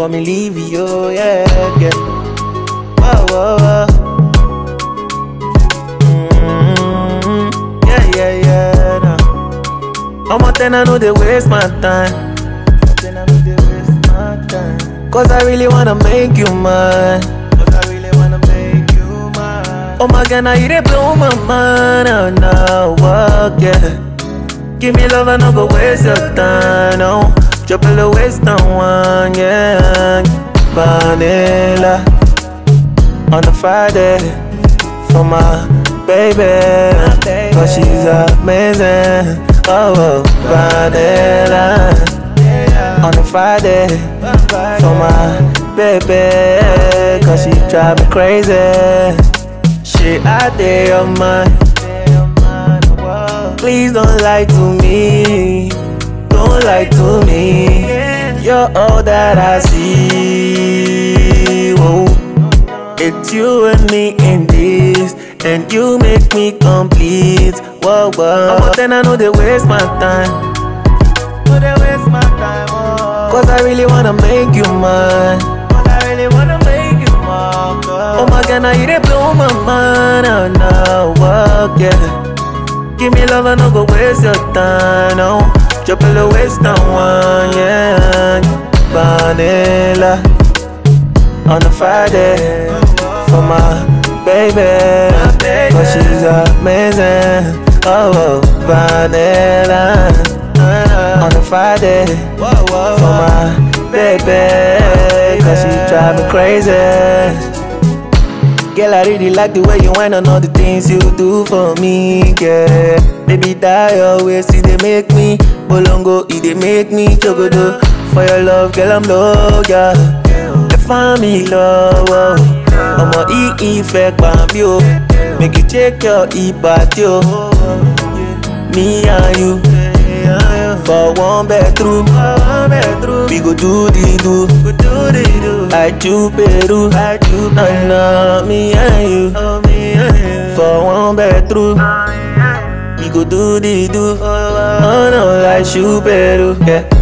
for me leave you, yeah, yeah. Whoa, whoa, whoa. Yeah, yeah, yeah, nah. I'm out and I know they waste my time. Cause I really wanna make you mine. Oh my God, now you dey blow my mind. Oh no, oh, yeah. Give me love, I no go waste your time, no. Drop a little waste on one, yeah. Vanilla on a Friday for my baby, cause she's amazing. Oh, vanilla on a Friday for my baby, cause she drive me crazy. Shit out there of mine. Please don't lie to me. Don't lie to me. You're all that I see. Whoa. It's you and me in this, and you make me complete. Whoa, whoa. I'm out and I know they waste my time. Cause I really wanna make you mine. Oh my God, now you dey blow my mind. Oh no, oh, yeah. Give me love, I no go waste your time, no. Drop a little waste on one, yeah. Vanilla on a Friday for my baby, cause she's amazing. Oh, vanilla on a Friday for my baby, cause she drive me crazy. Girl, I really like the way you whine on all the things you do for me, yeah. Baby, die always, see they make me bolongo, they make me jogodo. For your love, girl, I'm low, yeah. If I'm in love, I'ma effect bam yo. Make you check your e-party, me and you. For one bedroom, we go do the do. I do Peru, I know me and you. For one bedroom, we go do the do. Oh no, like you Peru, yeah.